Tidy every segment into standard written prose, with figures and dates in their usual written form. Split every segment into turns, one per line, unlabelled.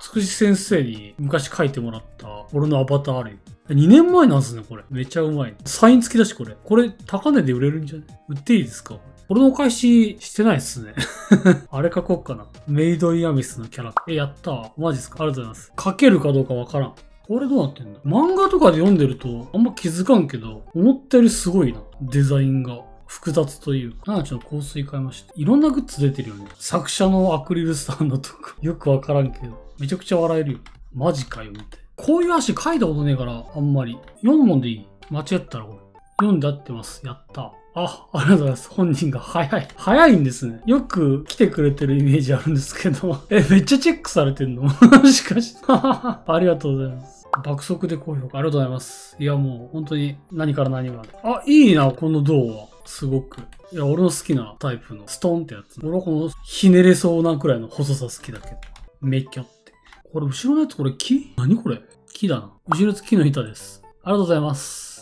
つくし先生に昔書いてもらった俺のアバターある。2年前なんすね、これ。めちゃうまい。サイン付きだし、これ。これ、高値で売れるんじゃね？売っていいですか？俺のお返ししてないっすね。あれ書こうかな。メイドインアビスのキャラ。やったー。マジっすか？ありがとうございます。書けるかどうかわからん。これどうなってんだ？漫画とかで読んでるとあんま気づかんけど、思ったよりすごいな。デザインが。複雑というか。ちょっと香水買いました。いろんなグッズ出てるよね。作者のアクリルスタンドとか。よくわからんけど。めちゃくちゃ笑えるよ。マジかよ、みたいな。こういう足書いたことねえから、あんまり。読むもんでいい？間違ったらこれ。読んで合ってます。やった。ありがとうございます。本人が早い。早いんですね。よく来てくれてるイメージあるんですけど。めっちゃチェックされてんの？しかし。ありがとうございます。爆速で高評価。ありがとうございます。いやもう本当に何から何まで。いいな、この銅は。すごく。いや、俺の好きなタイプのストーンってやつ。俺はこのひねれそうなくらいの細さ好きだけど。めっきゃって。これ後ろのやつこれ木？何これ？木だな。後ろのやつ木の板です。ありがとうございます。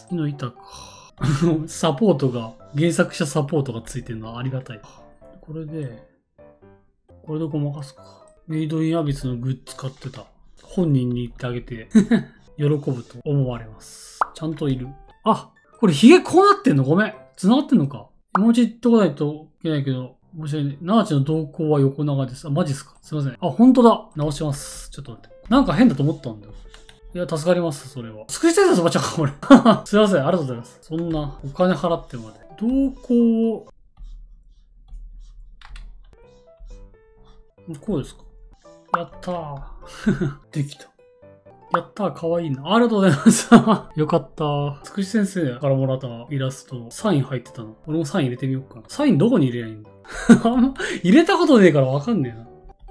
木の板か。サポートが、原作者サポートがついてるのはありがたい。これでごまかすか。メイドインアビスのグッズ買ってた。本人に言ってあげて、喜ぶと思われます。ちゃんといる。これヒゲこうなってんの？ごめん。繋がってんのか。もうちょっとこないといけないけど、申し訳ない。ナーチの動向は横長です。マジっすか？すいません。ほんとだ。直します。ちょっと待って。なんか変だと思ったんだよ。いや、助かります、それは。つくし先生そばちゃんか、これ。すいません。ありがとうございます。そんな、お金払ってまで。動向を、こうですか？やったー。できた。やったー、かわいいな。ありがとうございます。よかったー。つくし先生からもらったイラスト、サイン入ってたの。俺もサイン入れてみようかな。サインどこに入れりゃいいんだ？入れたことねえからわかんねえな。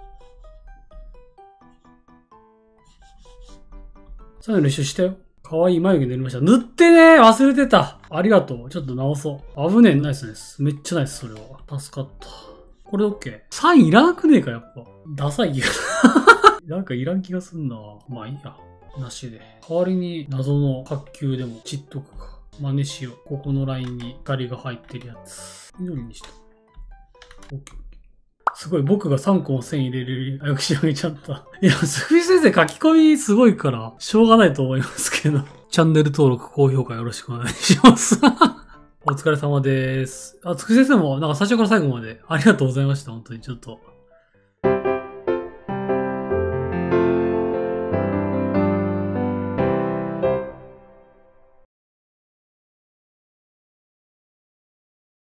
サインの練習したよ。かわいい眉毛塗りました。塗ってねー！忘れてた。ありがとう。ちょっと直そう。危ねえ。ナイスです。めっちゃナイス、それは。助かった。これ OK。サインいらなくねえか、やっぱ。ダサい気が。なんかいらん気がすんな。まあいいや。なしで。代わりに謎の角球でも散っとくか。真似しよう。ここのラインに光が入ってるやつ。緑にした。OK。すごい、僕が3個も線入れれる。よく仕上げちゃった。いや、つくし先生書き込みすごいから、しょうがないと思いますけど。チャンネル登録、高評価よろしくお願いします。お疲れ様です。つくし先生も、なんか最初から最後までありがとうございました。本当にちょっと。